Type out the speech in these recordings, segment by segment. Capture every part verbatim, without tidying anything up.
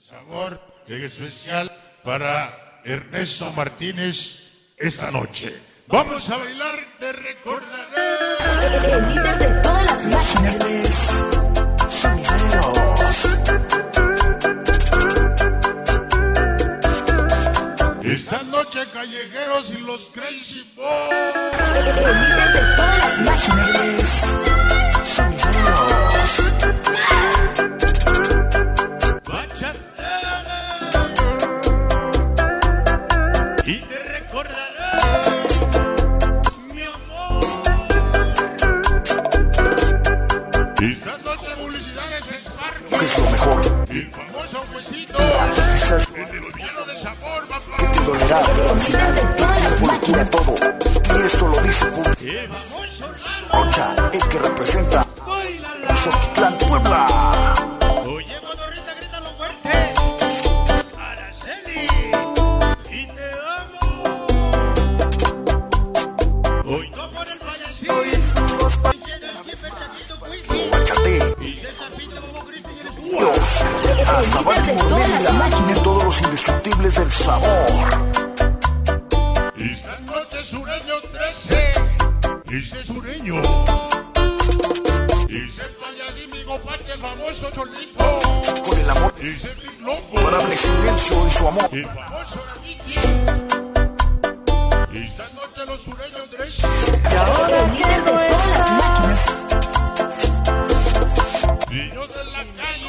Sabor en especial para Ernesto Martínez esta noche. Vamos a bailar, te recordaré. El líder de todas las máquinas. Esta noche callejeros y los Crazy Boys. El líder de todas las máquinas. Y te recordaré, mi amor. Esta noche publicidades Sparky. ¿Qué es lo mejor? El famoso huesito. El de los villanos de sabor, papá. Te dolerá, pero al final el tiempo cura todo. Y esto lo dice el famoso Rocha, el que representa Xochitlán, Puebla. Oye, Cotorrita, grítalo fuerte. Araceli, y te amo. Hoy no por el payasito. Machate. Y se zapita como Cristi y eres tú. Dios, hasta Baltimore, Maryland, de todos los indestructibles del sabor. Esta noche Sureño trece. Ese Sureño. Ese payasímigo Pache, el famoso Cholito. Con el amor, Ese Big Loco. imparable silencio y su amor. El famoso Ramiti. Esta noche los Sureños trece. Y ahora el líder de todas las máquinas. Niños de la calle.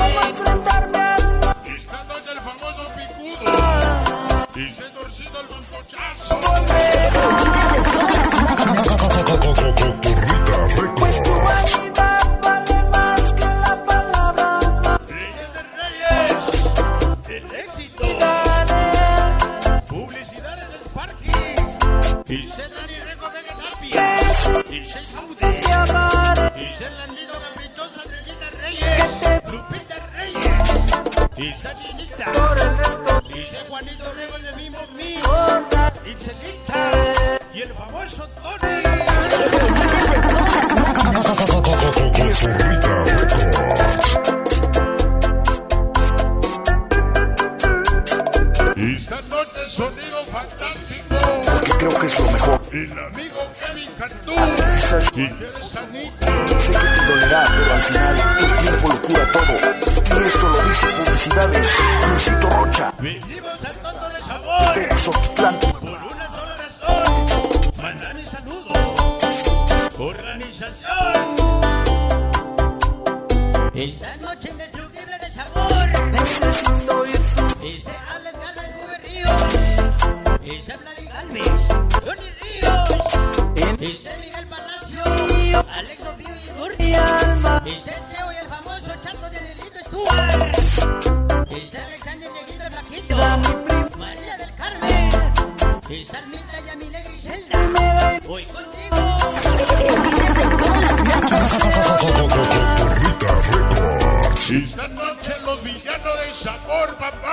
Esta noche el famoso Picudo. Ese Torcito el Bancochazo. Reyes de Reyes. El éxito. Publicidades de Sparky. Ese Dani Reco de Tapia. Ese Saudi. Ese Landito Caprichoso Reyes Reyes. Lupita Reyes. Esa Chinita. Ese Juanito Rego de Mimo Mío. Ese Lita. Y el famoso Tony. Esta noche sonido fantástico. Porque creo que es lo mejor. El amigo Kevin Cantú. Y que de Sanito. Sé que te dolerá, pero al final el tiempo lo cura todo. Y esto lo dice publicidades. Luisito Rocha, Venimos al tonto de sabor. de Xochitlán. Por una sola razón. Mandar mi saludo. Organización. Esta noche indestructible de sabor. Ese Alex Galvez Juve Ríos. Ese Vladi Galvez. Tony Ríos. Ese Miguel Palacio. Alex Ofío y Gurri. Ese Cheo y el famoso Chato de Delito Stuart. Ese Alexander Neguito el Flaquito. María del Carmen. Esa Almita y Amile Griselda. Hoy contigo. Esta noche los villanos del sabor, papá.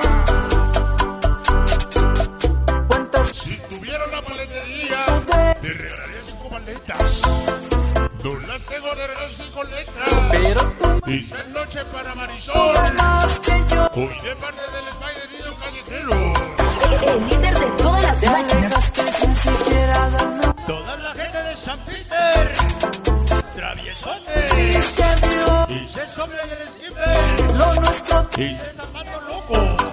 Si tuviera una paletería, te regalaría cinco maletas. No las tengo de regalar cinco letras. Esta noche para Marisol. Hoy de parte del Spider Callejero. El líder de todas las máquinas. Toda la gente de San Peter. Traviesote. Y se sobre el skipper. Y se zapato loco.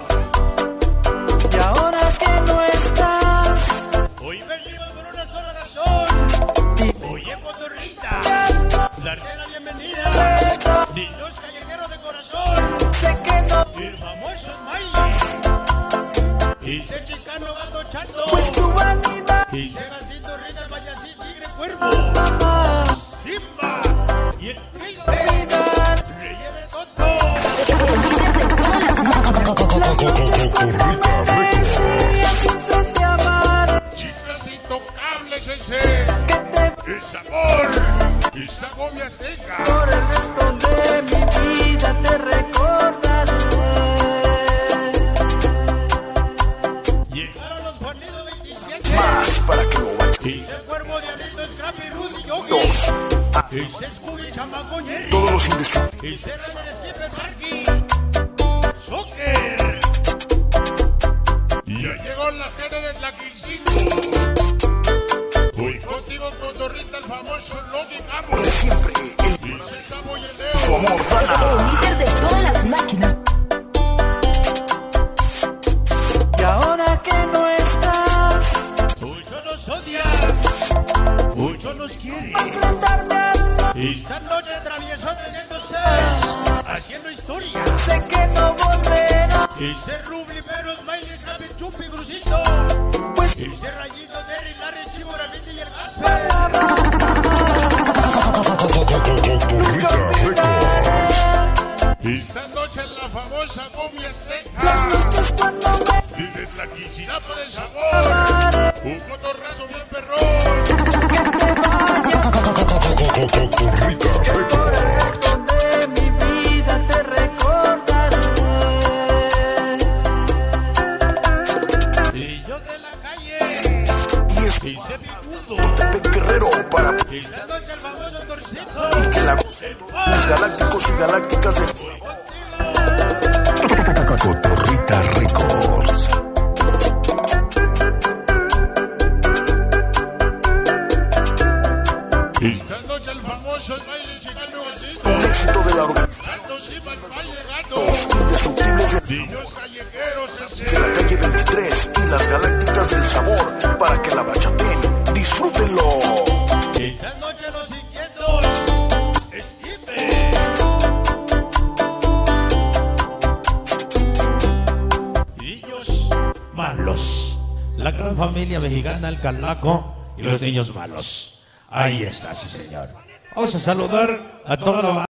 Y ahora que no estás, Hoy venimos por una sola razón. Oye, Cotorrita, darte la bienvenida. Niños callejeros de corazón. sé que no, El famoso Smiley. Y se chicano gato chato. pues tu vanidad, Y se vasito risa el payasín tigre cuervo. Simba. Y el triste. Reyes de Toto. siempre te amaré, Chicas intocables ese. que te El sabor. Esa gomia seca. por el resto de mi vida te recordaré. Llegaron los Juanitos veintisiete. Más para que lo baches. Y ese cuervo de adicto Scrappy Rudy Yogi. Dos. Y ese Scooby Chamaco Jerry. Todos los indestructibles. Y ese Rey del Skipper Parky. Soque. Ese Rublimeros, Bailes, Gaby, Chupi, Crucito. Ese Rayito, Terry, Larry, Chivo, Gravity y el Gasper. Esta noche en la famosa cumbia azteca. Desde Tlaquicinapo del Sabor. Un cotorrazo bien perrón. Cotorrita Records. De mi vida te recordaré. Y yo de la calle. Y es Ese Bigundo. Pepe Guerrero para Esta noche el famoso Torcito. que la los galácticos y galácticas de Cotorrita Records. Esta noche el famoso baile chingando vasito. Un éxito de la organización. Gatos y más baile gatos. Los indestructibles de Niños callejeros de la calle veintitrés y las galácticas del sabor para que la bachateen. Disfrútenlo. Esta noche los inquietos. Esquipe. Niños malos. La gran familia mexicana, el Calaco y los niños malos. Ahí está, sí señor. Vamos a saludar a toda la